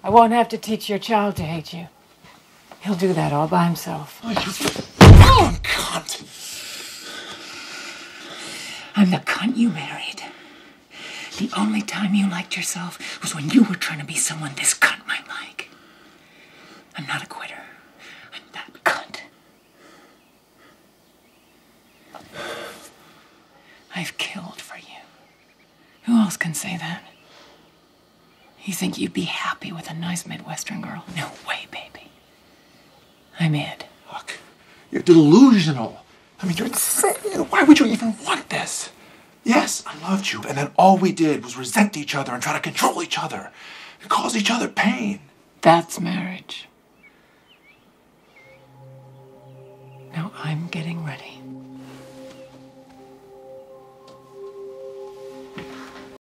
I won't have to teach your child to hate you. He'll do that all by himself. Oh, you fucking cunt! I'm the cunt you married. The only time you liked yourself was when you were trying to be someone this cunt might like. I'm not a quitter. I'm that cunt. I've killed for you. Who else can say that? You think you'd be happy with a nice Midwestern girl? No way, baby. I'm it. Look, you're delusional. I mean, you're insane. Why would you even want this? Yes, I loved you, and then all we did was resent each other and try to control each other and cause each other pain. That's marriage. Now I'm getting ready.